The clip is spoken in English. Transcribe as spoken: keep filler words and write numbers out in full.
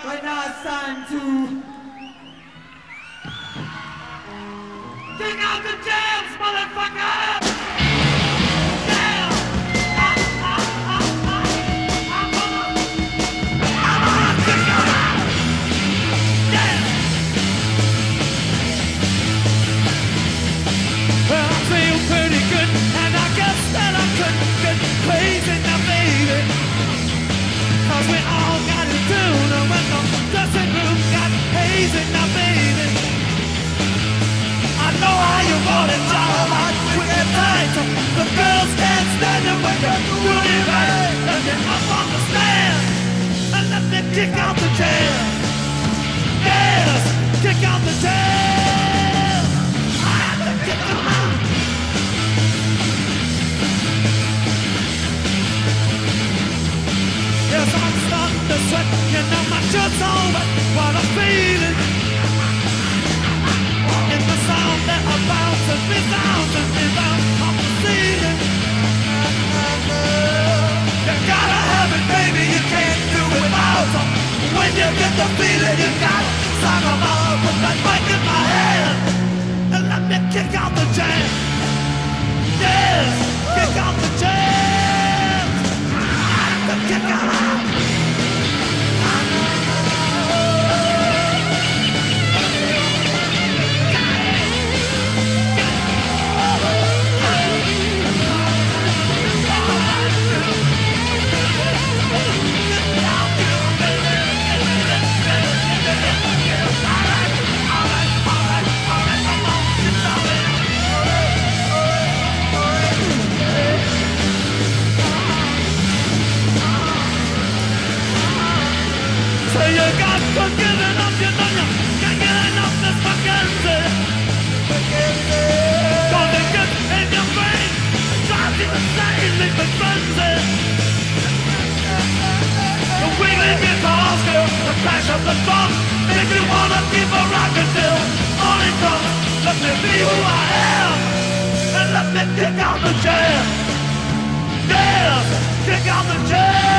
Right now it's time to kick out the jams, motherfucker! Yeah! Ah, ah, ah, ah. I'm gonna, I'm gonna kick out! Yeah! Well, I feel pretty good, and I guess that I couldn't get crazy now, baby. Cause we all got it down, and when the dressing room got hazy now, baby. I know how you want it, child. We get tight, the girls can't stand it when you're doing it right. Let me up on the stand, and let me kick out the jam. Yes, kick out the jam. I have to kick them out. Yes, I'm starting to sweat, you know my shirt's all wet. What I'm feeling in the sound that I bounce and resounds and rebounds off the ceiling. You gotta have it, baby, you can't do it without it. When you get the feeling, you gotta song them all. Put that mic in my hand and let me kick out the jam. Yes, kick out the jam. I have to kick out. So you got to get enough, you know you can't get enough this vacancy. Cause it gets in your brain, drives you insane, leaves it frenzy. The wiggling guitars go, the crash of the drums, make you wanna keep a rockin' till morning comes. Let me be who I am, and let me kick out the jam. Yeah, kick out the jam.